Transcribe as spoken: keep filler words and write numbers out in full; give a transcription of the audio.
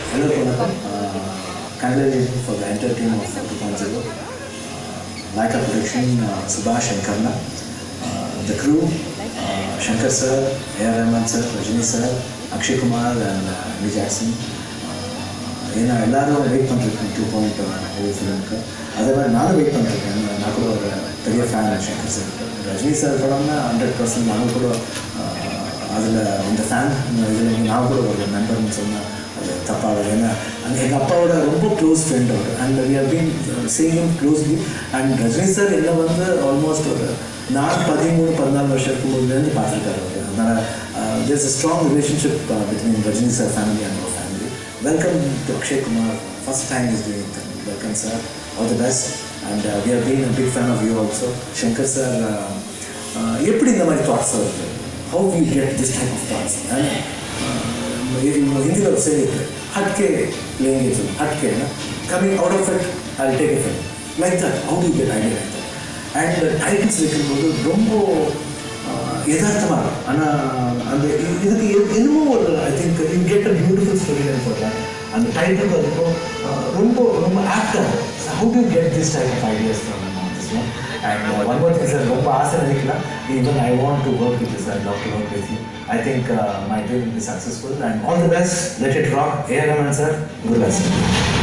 Hello, Pranam. Uh, congratulations for the entire team of two point oh. Uh, Laika Production, uh, Subhash and Karna. Uh, the crew, uh, Shankar sir, A R Rahman sir, Rajini sir, Akshay Kumar and uh, Andy Jackson. ஏன்னா எல்லாரும் wait பண்ணிருக்கேன் two point ஒரு ஃபிலிமுக்கு. அதே மாதிரி நானும் wait பண்ணிருக்கேன். நான் கூட ஒரு பெரிய fan Shankar sir. Rajini sir படம்னா ஹண்ட்ரட் பர்சன்ட் நானும் கூட அதில் அந்த ஃபேன் இதில் நான் கூட ஒரு மெம்பர்னு சொன்னேன் அது தப்பாக. ஏன்னா அந்த எங்கள் அப்பாவோட ரொம்ப க்ளோஸ் ஃப்ரெண்ட் அவர். And we have been seeing him closely. And Rajini sir என்ன வந்து ஆல்மோஸ்ட் ஒரு நான் பதிமூணு பதினாலு வருஷத்துக்கு முன்னாடி பார்த்துருக்காரு அவர். அதனால் there is a strong relationship between Rajini sir family and அவர் family. Welcome to Akshay Kumar. First time he's doing it. Welcome, sir. All the best. And uh, we have been a big fan of you also. Shankar sir, எப்படி இந்த மாதிரி thoughts வருது? How we get this type of thoughts? Hindi lo say it. Hatke लेंगे जो hatke ना. Coming out of it, I'll take a film. Like that. How do you get idea like that? And uh, titles வைக்கும்போது ரொம்ப யதார்த்தமாக ஆனால் அந்த இதுக்கு என்னமோ ஒரு I think you get a beautiful story line போடுறேன். அந்த டைட்டிலுக்கு அதுக்கும் ரொம்ப ரொம்ப ஆக்டாக. How to get this type of ideas from this one? And one more thing sir, ரொம்ப ஆசை நினைக்கலாம். Even I want to work with sir, love to work with you. I think my dream will be successful and all the best. Let it rock. A R Rahman sir, good luck.